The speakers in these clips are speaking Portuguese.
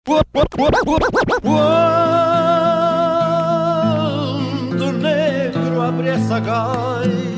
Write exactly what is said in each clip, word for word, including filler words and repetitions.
Quando o negro abre essa gaita,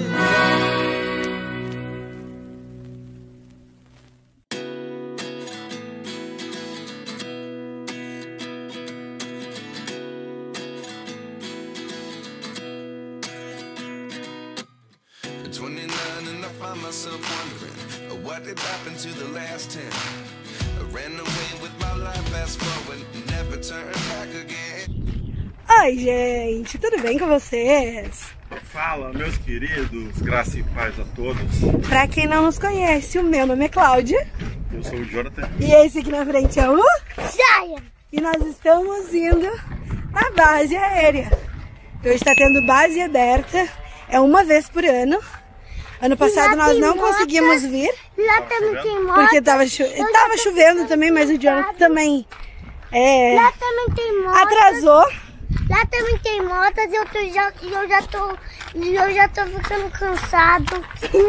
twenty-nine and I find myself wondering what did happen to the last ten. I ran away with my life, fast forward, never turn back again. Oi, gente, tudo bem com vocês? Fala, meus queridos, graça e paz a todos. Pra quem não nos conhece, o meu nome é Cláudia. Eu sou o Jonathan. E esse aqui na frente é o Jaya. E nós estamos indo na base aérea. Hoje tá tendo base aberta, é uma vez por ano. Ano passado nós não mota, conseguimos vir. Lá também tem moto. Porque tava, cho tava chovendo também, mas o Jonathan também é, Lá também tem moto. atrasou. Lá também tem motas e eu, tô, já, eu, já tô, eu já tô ficando cansado.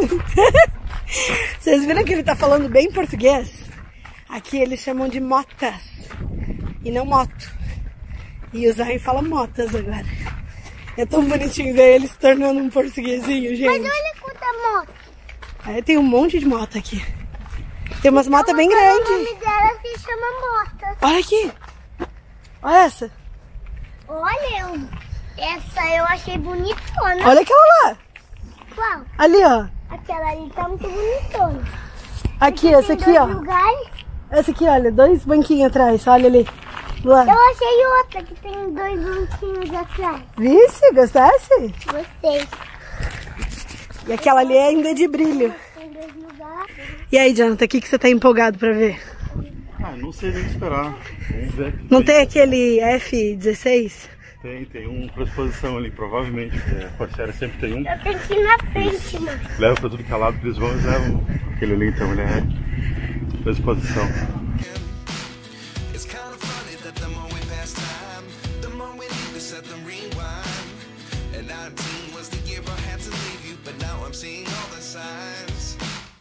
Vocês viram que ele tá falando bem português? Aqui eles chamam de motas e não moto. E o Zayn fala motas agora. É tão bonitinho ver ele se tornando um portuguesinho, gente. Mas olha quanta moto. Aí tem um monte de moto aqui. Tem umas motas bem O grandes. nome dela se chama Mota. Olha aqui. Olha essa. Olha, eu, essa eu achei bonitona. Olha aquela lá. Qual? Ali, ó. Aquela ali tá muito bonitona. Aqui, essa aqui, Tem ó. dois lugares. Essa aqui, olha. Dois banquinhos atrás. Olha ali. Lá. Eu achei outra que tem dois banquinhos atrás. Vice, gostasse? Gostei. E aquela ali é ainda de brilho. Tem dois lugares. E aí, Jonathan, o que, que você tá empolgado pra ver? Ah, não sei nem esperar. Vamos ver. Aqui. Não tem aquele F dezesseis? Tem, tem um para exposição ali, provavelmente. É, a Corsair sempre tem um. Eu tenho que ir na frente, mano. Leva para tudo que é lado que eles vão e levam aquele ali, então ele é para exposição. It's kind of funny that the more we pass time, the more we need to set the rewind. And nineteen was the year I had to leave you, but now I'm seeing all the signs.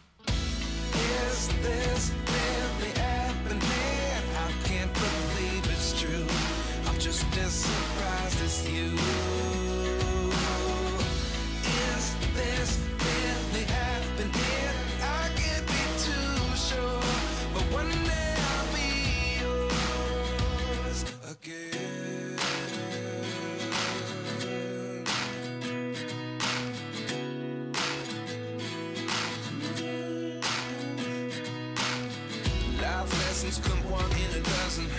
Is this really happening? I can't believe it's true. I'm just as surprised as you. Is this really happening? I can't be too sure, but one day I'll be yours again. Life lessons come one in a dozen.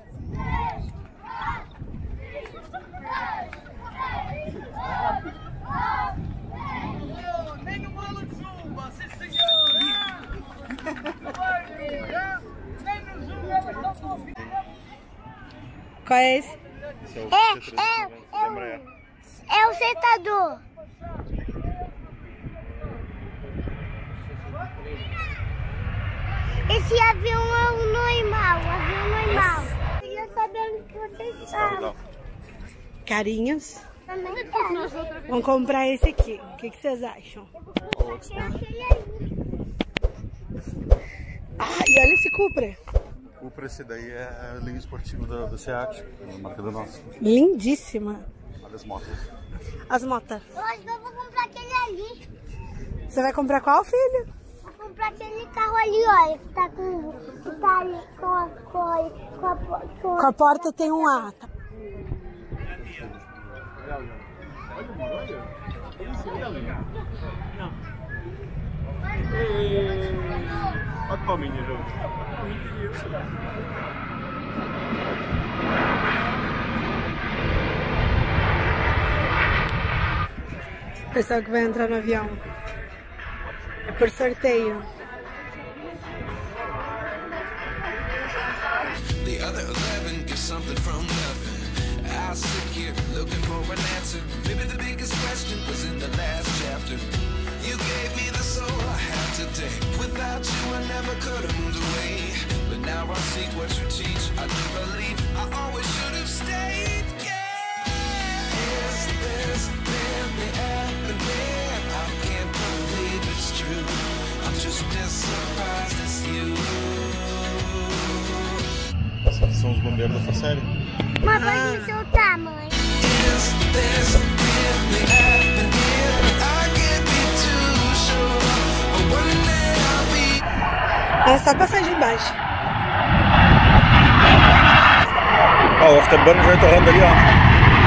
Qual é esse? Esse é o É, C trezentos e é, noventa é, da Embraer. é o sentador. Esse avião é o normal, o avião normal. Eu queria saber onde que vocês Tá estavam. legal. Carinhos. Também quero. Vamos comprar esse aqui. O que, que vocês acham? Aquele ali. Ah, e olha esse Cupra. O Cupra, esse daí é a linha esportiva da, da SEAT, a marca da nossa. Lindíssima. Olha as motos. As motas. Eu acho que eu vou comprar aquele ali. Você vai comprar qual, filho? Vou comprar aquele carro ali, olha, que tá com, que tá ali com a, com a, com a, com a, Com a porta tem um A. Tá? Olha qual menino. Pessoal que vai entrar no avião. É por sorteio. The other eleven get something from nothing. I sit here looking for an answer. Maybe the biggest question was in the last chapter. You gave me the soul I have today. Without you I never could have moved away. But now I see what you teach. I do believe I always should have stayed. Yeah. Is this really happening? I can't believe it's true. I'm just as surprised as you. São são os bombeiros dessa série. Mas pode soltar, mãe. É só passagem embaixo. Ó, o afterburner vai torrando ali, ó.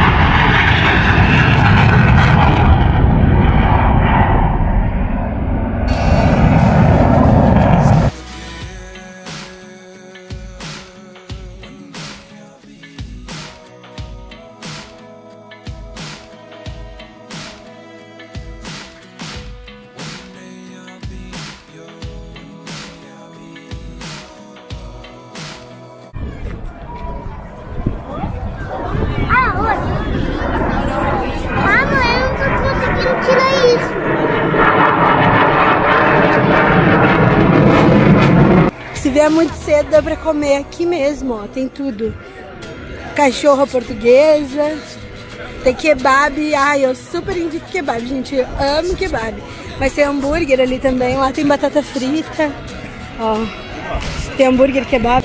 Se vier muito cedo, dá pra comer aqui mesmo, ó. Tem tudo. Cachorro portuguesa. Tem kebab. Ai, eu super indico kebab, gente. Eu amo kebab. Mas tem hambúrguer ali também. Lá tem batata frita. Ó. Tem hambúrguer, kebab.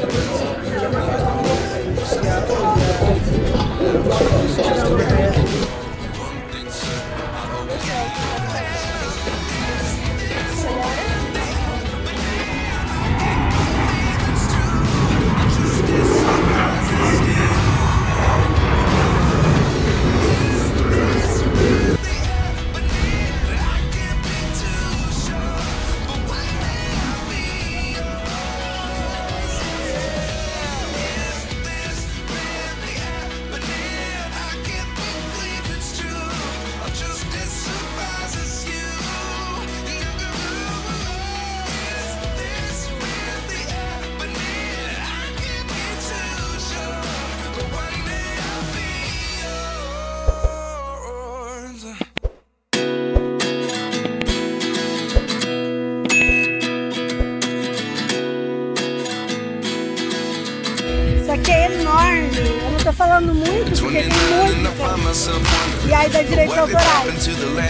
Que é enorme, eu não tô falando muito porque tem muito. E aí dá direito autorais.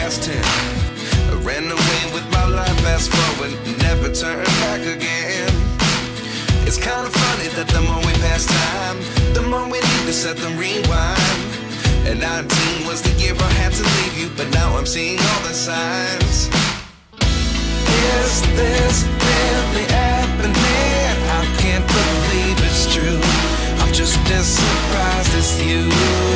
It's kind of funny that the more we pass time, the more we need to set them rewind. And nineteen was the year I had to leave you, but now I'm seeing all the signs. Is this really happening? I can't believe it's true. I'm just as surprised as you.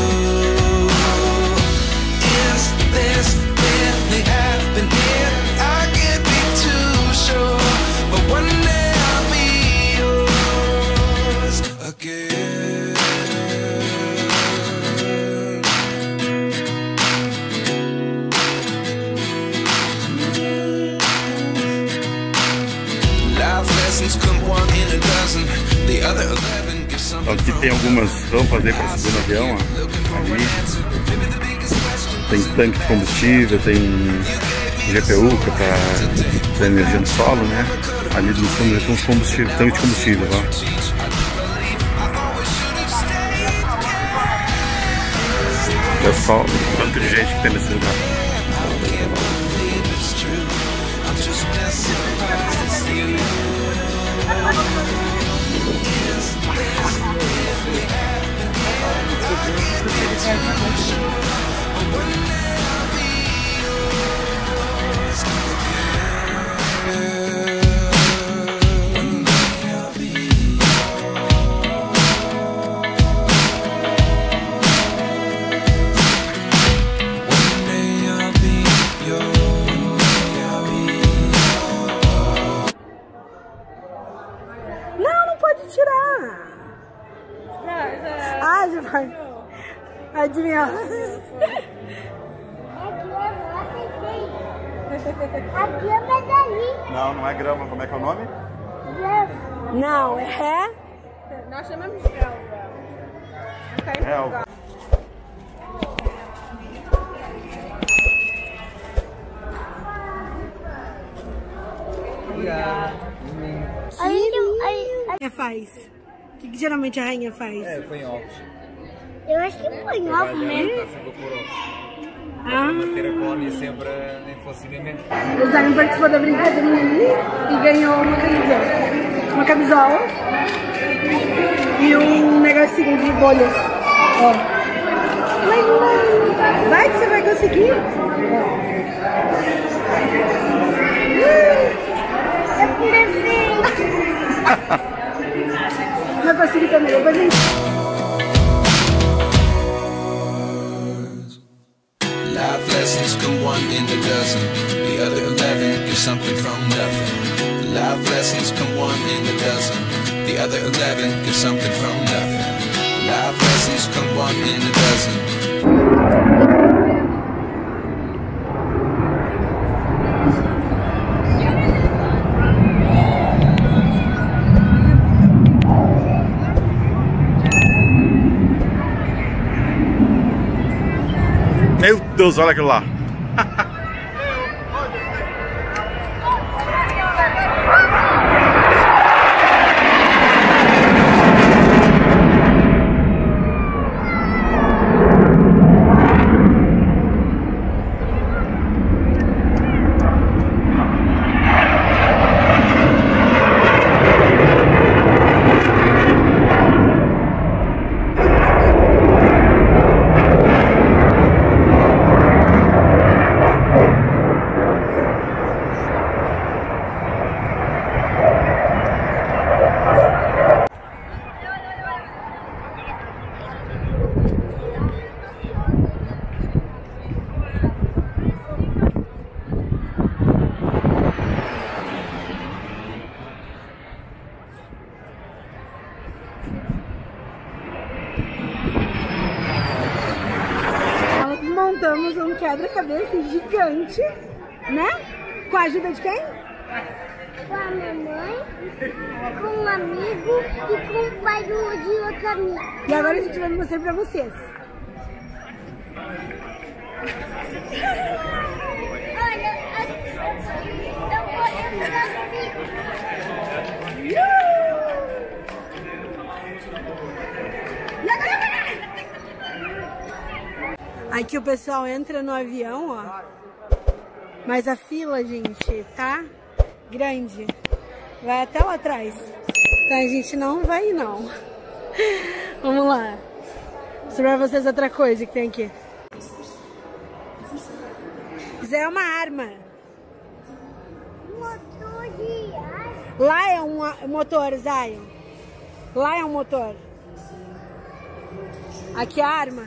Is this really happening? I can't be too sure, but one day I'll be yours again. Life lessons come one in a dozen. The other eleven. Aqui tem algumas rampas aí para subir no avião, ó. Ali tem tanque de combustível, tem G P U que é para energia no solo, né? Ali no fundo tem uns combustíveis, tanque de combustível, ó. É só o tanto de gente que tem nesse lugar. Não, não pode tirar. Ah, já vai. Adivinha. A grama é dali. Não, não é grama. Como é que é o nome? Não, é... Nós chamamos de relva. Relva. A gente, a, rainha faz? O que, que geralmente a rainha faz? É, põe ovos. eu acho que põe ovo mesmo. Está sempre a pôr ovos. Ah, Manter a colónia sempre em funcionamento. o Zion participou da brincadeirinha ali e ganhou uma camisola. Uma camisola. e um negocinho de bolhas. Ó. Vai que você vai conseguir. Vai conseguir também, eu vou fazer isso. Life lessons come one in a dozen. The other eleven get something from nothing. Life lessons come one in a dozen. The other eleven get something from nothing. Life lessons come one in a dozen. Meu Deus, olha aquilo lá. Montamos um quebra-cabeça gigante, né? Com a ajuda de quem? Com a mamãe, com um amigo e com o pai do, de outro amigo. E agora a gente vai mostrar pra vocês. Olha, eu vou entrar assim. Aqui o pessoal entra no avião, ó. Mas a fila, gente, tá grande. Vai até lá atrás. Então a gente não vai ir, não. Vamos lá. Vou mostrar pra vocês outra coisa que tem aqui. Isso é uma arma. Motor de ar. Lá é um motor, Zion. Lá é um motor. Aqui é a arma.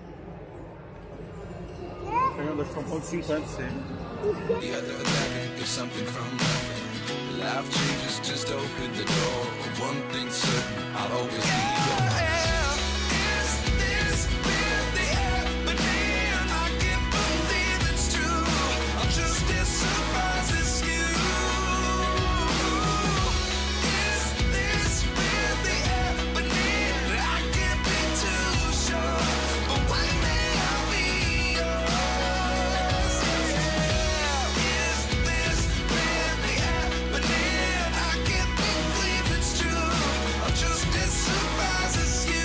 Fernando, acho que é um ponto cinquenta, sim. The other eleven get something from nothing. Life changes, just open the door. One thing's certain, I'll always be yours. Is this really happening? I can't believe it's true. I'm just as surprised as you. Is this really happening? I can't be too sure, but one day I'll be yours. Is this really happening? I can't believe it's true. I'm just as surprised as you.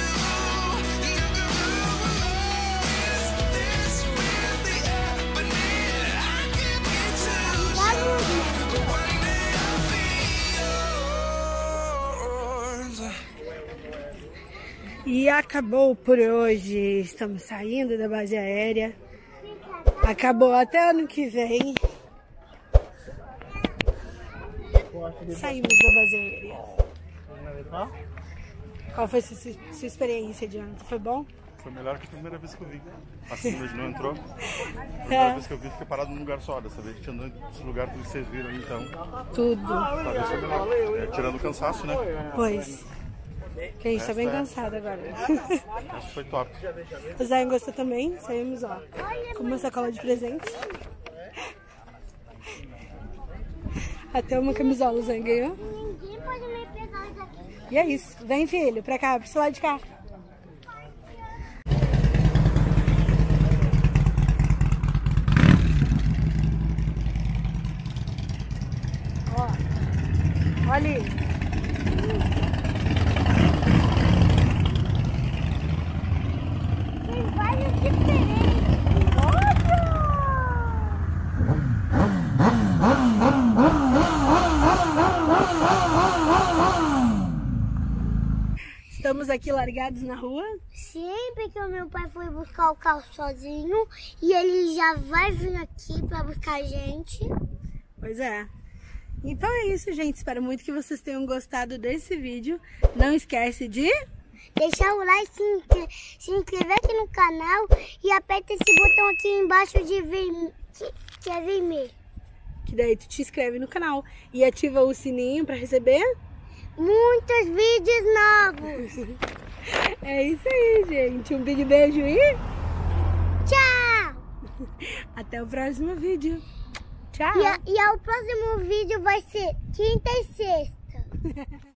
Is this really happening? I can't be too sure, but one day I'll be yours. E acabou por hoje. Estamos saindo da base aérea. Acabou até ano que vem. Saímos da base aérea. Qual foi a sua, sua experiência, Jonathan? Foi bom? Foi melhor que a primeira vez que eu vi. A segunda não entrou. A primeira vez que eu vi, fiquei parado num lugar só. Dessa vez que tinha andando nesse lugar que vocês viram ali, então. Tudo. Talvez foi melhor. É, tirando o cansaço, né? Pois. Que a gente tá bem cansado agora. Acho que foi top. O Zion gostou também. Saímos, ó, com uma sacola de presentes. Até uma camisola o Zion ganhou. Ninguém pode me pegar isso aqui. E é isso. Vem, filho, pra cá, pro seu lado de cá. Ó. Olha ali. Tem vários diferentes. Estamos aqui largados na rua? Sim, porque o meu pai foi buscar o carro sozinho e ele já vai vir aqui pra buscar a gente. Pois é. Então é isso, gente. Espero muito que vocês tenham gostado desse vídeo. Não esquece de deixar o like, se, inscre se inscrever aqui no canal e aperta esse botão aqui embaixo de ver que, que é vermelho. Que daí tu te inscreve no canal e ativa o sininho para receber muitos vídeos novos. É isso aí, gente. Um big beijo e tchau! Até o próximo vídeo. Tchau! E, a, e a, o próximo vídeo vai ser quinta e sexta.